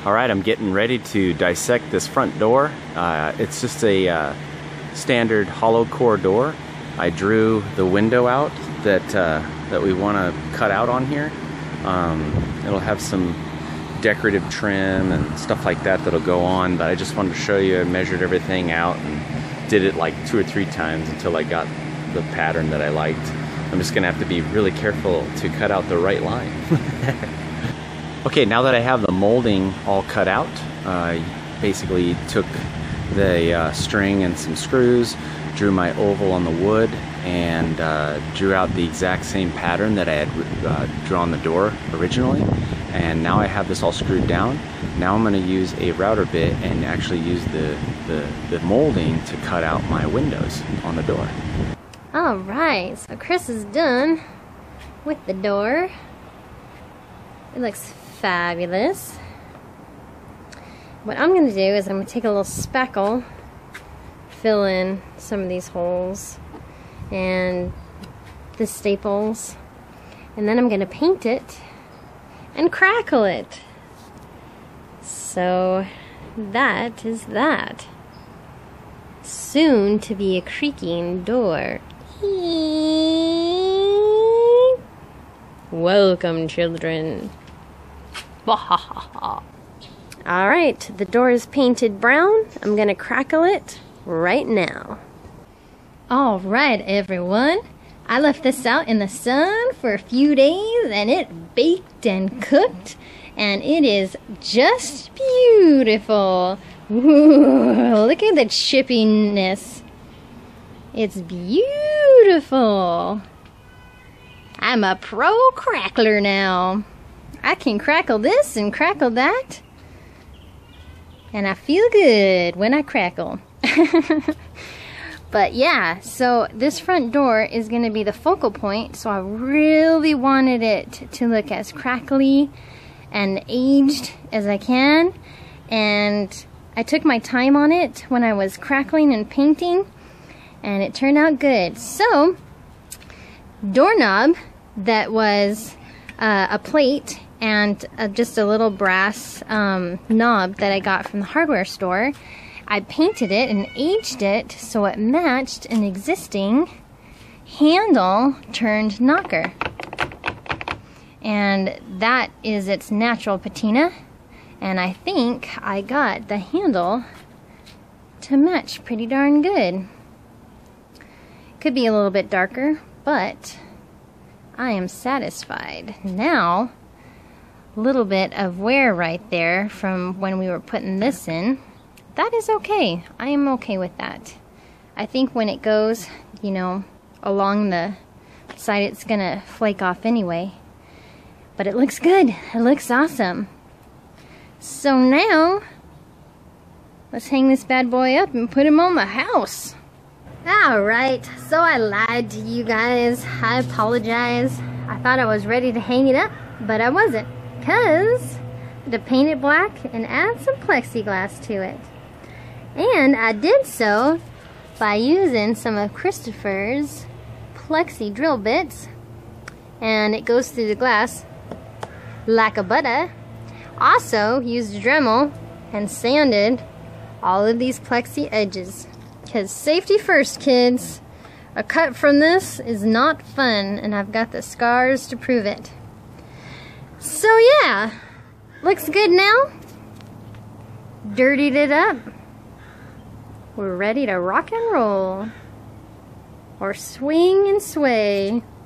Alright, I'm getting ready to dissect this front door. It's just a standard hollow core door. I drew the window out that we want to cut out on here. It'll have some decorative trim and stuff like that that'll go on, but I just wanted to show you. I measured everything out and did it like 2 or 3 times until I got the pattern that I liked. I'm just gonna have to be really careful to cut out the right line. Okay, now that I have the molding all cut out, I basically took the string and some screws, drew my oval on the wood, and drew out the exact same pattern that I had drawn the door originally. And now I have this all screwed down. Now I'm going to use a router bit and actually use the molding to cut out my windows on the door. Alright, so Chris is done with the door. It looks fabulous. What I'm going to do is I'm going to take a little spackle, fill in some of these holes and the staples, and then I'm going to paint it and crackle it. So that is that. Soon to be a creaking door. Welcome, children. Alright, the door is painted brown. I'm gonna crackle it right now. Alright, everyone. I left this out in the sun for a few days and it baked and cooked, and it is just beautiful. Ooh, look at the chippiness. It's beautiful. I'm a pro crackler now. I can crackle this and crackle that, and I feel good when I crackle. But yeah, so this front door is going to be the focal point, so I really wanted it to look as crackly and aged as I can, and I took my time on it when I was crackling and painting, and it turned out good. So, doorknob that was a plate and just a little brass knob that I got from the hardware store. I painted it and aged it so it matched an existing handle turned knocker. And that is its natural patina. And I think I got the handle to match pretty darn good. Could be a little bit darker, but I am satisfied. Now, a little bit of wear right there from when we were putting this in. That is okay. I am okay with that. I think when it goes, you know, along the side, it's gonna flake off anyway. But it looks good. It looks awesome. So now, let's hang this bad boy up and put him on the house. Alright, so I lied to you guys. I apologize. I thought I was ready to hang it up, but I wasn't. Because I had to paint it black and add some plexiglass to it. And I did so by using some of Christopher's plexi drill bits. And it goes through the glass like a butter. Also used Dremel and sanded all of these plexi edges. Because safety first, kids. A cut from this is not fun, and I've got the scars to prove it. So yeah, looks good now. Dirtied it up. We're ready to rock and roll. Or swing and sway.